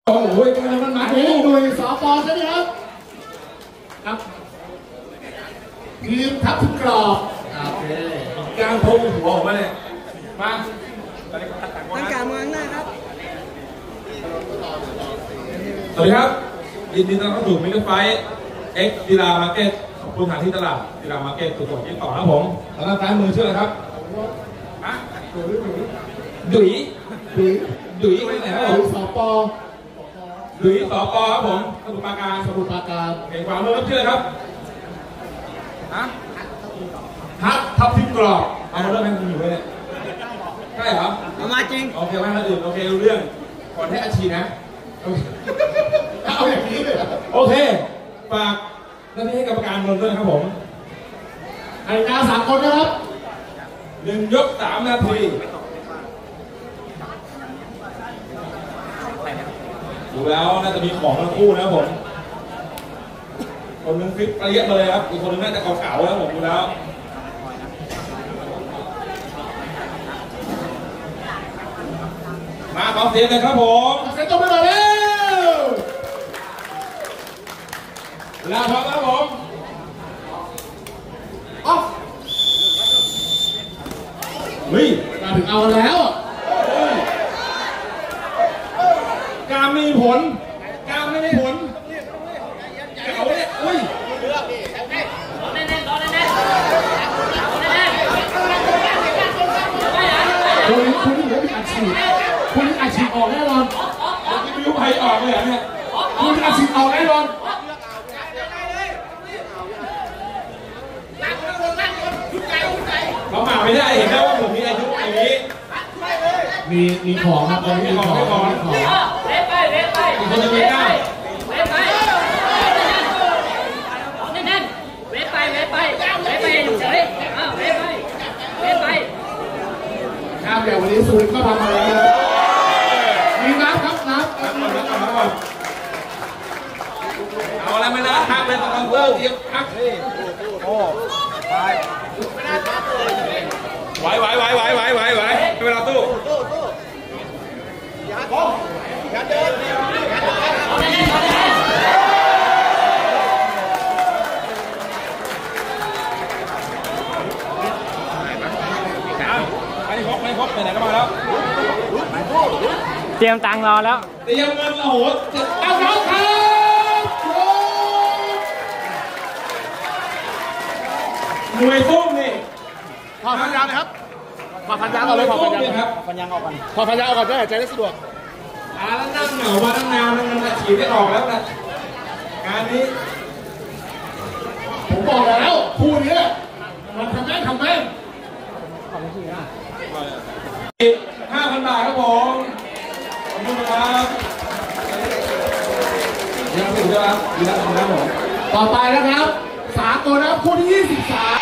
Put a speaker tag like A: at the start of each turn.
A: โอ้โหมันมาดูหน่วยสปใช่ไหมครับครับทีมทัพทุกกรอบโอเคกลางพงหัวออกมาเนี่ยมา
B: ตั้งการเมืองหน้าครับ
A: สวัสดีครับยินดีต้อนรับสู่มิตรไฟเอ็กซ์กีฬามาร์เก็ตขอบคุณทางที่ตลาดกีฬามาร์เก็ตสุดโต่งที่ต่อครับผมแล้วก็ซ้ายมือชื่ออะไรครับดุยไปไหนครับผมสปดุยสปครับผมสมุทรปราการเห็นความรู้รับชื่อครับฮัททับทิมกรอบเอามาเริ่มให้คุณอยู่เลยเนี่ยใช่เหรอ
B: เอามาจริง
A: โอเคว่าท่านอื่นโอเครู้เรื่องก่อนให้อาชีนะเอาอย่างนี้เลยโอเคฝากหน้าที่ให้กรรมการลงด้วยนะครับผมกติกา3 คนนะครับ1 ยก 3 นาทีดูแล้วน่าจะมีของทั้งคู่นะครับผมคนนึงฟิตละเอียดเลยครับอีกคนนึงน่าจะเก่าๆแล้วผมดูแล้วมาขอเสียงเลยครับผมเสียงตบมือหน่อยเร็วแล้วพร้อมครับผมออฟเฮ้ยมาถึงเอาแล้วการมีผลการไม่ได้ผลเก่าเนี่ยอุ้ยคุณหัวมีอาชีพคุณอาชีพออกแน่นอนไม่รู้ใครออกเลยเนี่ยคุณอาชีพออกแน่นอนเขาหมาไม่ได้เห็นได้ว่าผมมีอายุอย่างนี้มีของครับมีของให้ของเล่นไปอีกคนจะมีก้าวเล่นไปแน่นเล่นไปเฉยเล่นไปข้ามเดี๋ยววันนี้สูงก็ทำอะไรมีน้ำครับน้ำเอาอะไรไม่นะข้ามเลยตอนเลิกเตรียมพักโอ้ไปไหวเวลาตู้อย่าเดินไม่ครบไปไหนก็มาแล้ว
B: เตรียมตังค์รอแล้ว
A: เตรียมเงินโอ้โหเอาแล้วครับหน่วยฟุ้งนี่
C: ถอดพันยางนะครับถอดพันยางออกเลยถอดพันยาง
A: ครับ
C: พันยางออกกันถอดพันยางออกก่อนได้ใจได้สะดวก
A: แล้วนั่งเหงามาตั้งนานมันฉีดไม่ออกแล้วนะงานนี้ผมบอกแล้วคู่นี้มันทำแม่5,000 บาทครับผมขอบคุณครับยังถึงแล้วครับดีแล้วผมต่อไปนะครับ3 ตัวนะครับคู่ที่ 23